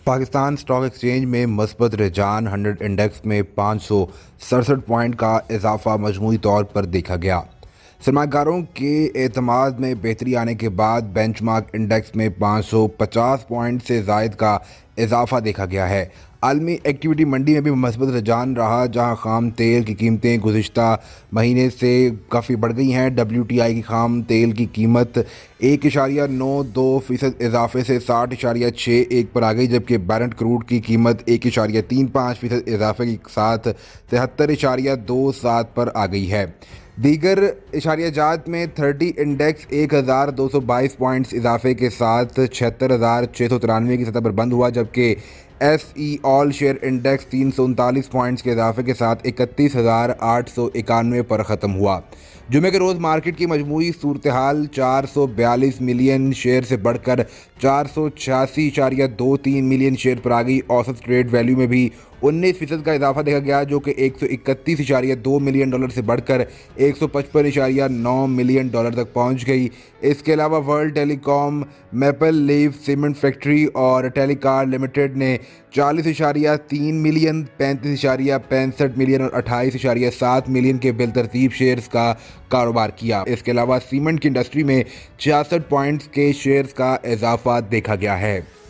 Pakistan stock exchange में मस्बत रुझान 100 index में 567 पॉइंट का इजाफा मजमूई तौर पर देखा गया। सरमाकारों के एतमाद में बेहतरी आने के बाद बेंचमार्क इंडेक्स में 550 पॉइंट से ज़ायद का इजाफा देखा गया है। आलमी एक्टिविटी मंडी में भी मस्बत रुझान रहा, जहां खाम तेल की कीमतें गुज़िश्ता महीने से काफ़ी बढ़ गई हैं। WTI की खाम तेल की कीमत 1.92% इजाफे से 60.61 पर आ गई, जबकि बैरेंट क्रूड की कीमत 1.35% इजाफे के साथ 73.27 पर आ गई है। दीगर इशारियाजात में 30 इंडेक्स 1222 पॉइंट्स इजाफे के साथ 76,693 की सतह पर बंद हुआ, जबकि SE all share index 339 points के इजाफे के साथ 31,891 पर ख़त्म हुआ। जुमे के रोज़ मार्केट की मजमूई सूरत हाल 442 मिलियन शेयर से बढ़कर 486.23 मिलियन शेयर पर आ गई। औसत ट्रेड वैल्यू में भी 19% का इजाफा देखा गया, जो कि $131.2 मिलियन से बढ़कर $155.9 मिलियन तक पहुंच गई। इसके अलावा world telecom, maple leaf cement factory और टेलीकार लिमिटेड ने 40.3 मिलियन, 35.65 मिलियन और 28.7 मिलियन के बिलतरतीब शेयर्स का कारोबार किया। इसके अलावा सीमेंट की इंडस्ट्री में 66 पॉइंट्स के शेयर्स का इजाफा देखा गया है।